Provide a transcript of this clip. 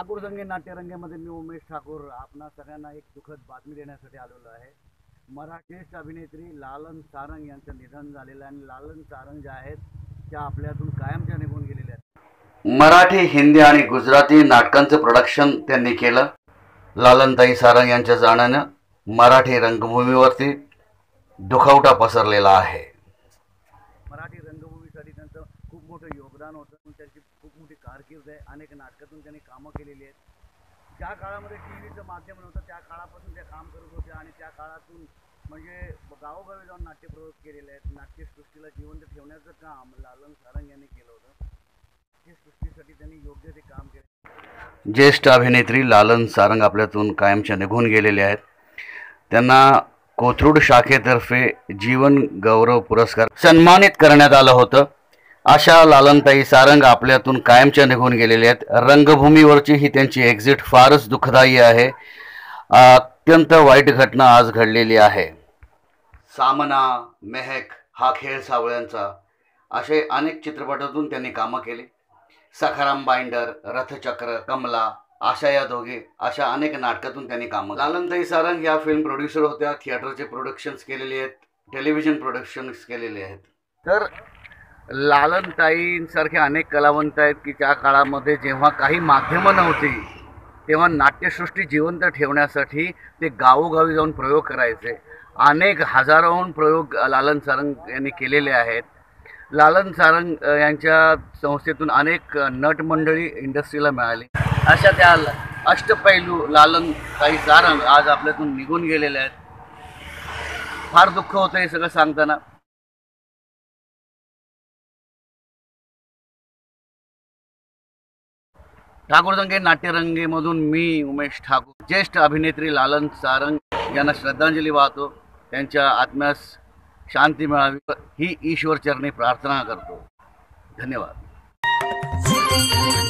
ठाकूर संगीत नाट्यरंगेमध्ये मी उमेश ठाकूर आपणा सगळ्यांना एक दुःखद बातमी देण्यासाठी आलेलो आहे। मराठी अभिनेत्री लालन सारंग यांचं निधन झालेलं आहे आणि लालन सारंग जे आहेत त्या आपल्यातून कायमच्या निघून गेलेल्या आहेत। मराठी, हिंदी आणि गुजराती नाटकांचं प्रोडक्शन त्यांनी केलं। लालनताई सारंग यांच्या जाण्यानं मराठी रंगभूमीवरती दुखवटा पसरलेला आहे। मराठी रंगभूमीसाठी त्यांचं खूप मोठं योगदान होतं, त्यांची खूप मोठी कारकीर्द आहे। अनेक नाटकातून त्यांनी कामं केलेली आहेत। ज्या काळामध्ये टीव्हीचं माध्यम नव्हतं त्या काळापासून ते काम करत होते आणि त्या काळातून म्हणजे गावोगावी जाऊन नाट्यप्रयोग केलेले आहेत। नाट्यसृष्टीला जिवंत ठेवण्याचं काम लालन सारंग यांनी केलं होतं। नाट्यसृष्टीसाठी त्यांनी योग्य ते काम केले। ज्येष्ठ अभिनेत्री लालन सारंग आपल्यातून कायमच्या निघून गेलेले आहेत। त्यांना कोथरूड शाखेतर्फे जीवन गौरव पुरस्कार सन्मानित करण्यात आलं होतं। अशा लालनताई सारंग आपल्यातून कायमच्या निघून गेलेल्या आहेत। रंगभूमीवरची ही त्यांची एक्झिट फारच दुःखदायी आहे। अत्यंत वाईट घटना आज घडलेली आहे। सामना, मेहक, हा खेळ सावळ्यांचा असे अनेक चित्रपटातून त्यांनी कामं केली। सखाराम बाइंडर, रथचक्र, कमला, आशा या दोघे अशा अनेक नाटकातून त्यांनी कामं। लालनताई सारंग या फिल्म प्रोड्युसर होत्या। थिएटरचे प्रोडक्शन्स केलेले आहेत, टेलिव्हिजन प्रोडक्शन्स केलेले आहेत। तर लालनताईंसारखे अनेक कलावंत आहेत की त्या काळामध्ये जेव्हा काही माध्यमं नव्हती तेव्हा नाट्यसृष्टी जिवंत ठेवण्यासाठी ते गावोगावी जाऊन प्रयोग करायचे। अनेक हजारोहून प्रयोग लालन सारंग यांनी केलेले आहेत। लालन सारंग यांच्या संस्थेतून अनेक नटमंडळी इंडस्ट्रीला मिळाली। अशा त्या अष्टपैलू लालनताई सारंग आज आपल्यातून निघून गेलेले आहेत। फार दुःख होतं हे सगळं सांगताना। ठाकूर संगीत नाट्यरंगेमधून मी उमेश ठाकूर ज्येष्ठ अभिनेत्री लालन सारंग यांना श्रद्धांजली वाहतो। त्यांच्या आत्म्यास शांती मिळावी ही ईश्वर चरणी प्रार्थना करतो। धन्यवाद।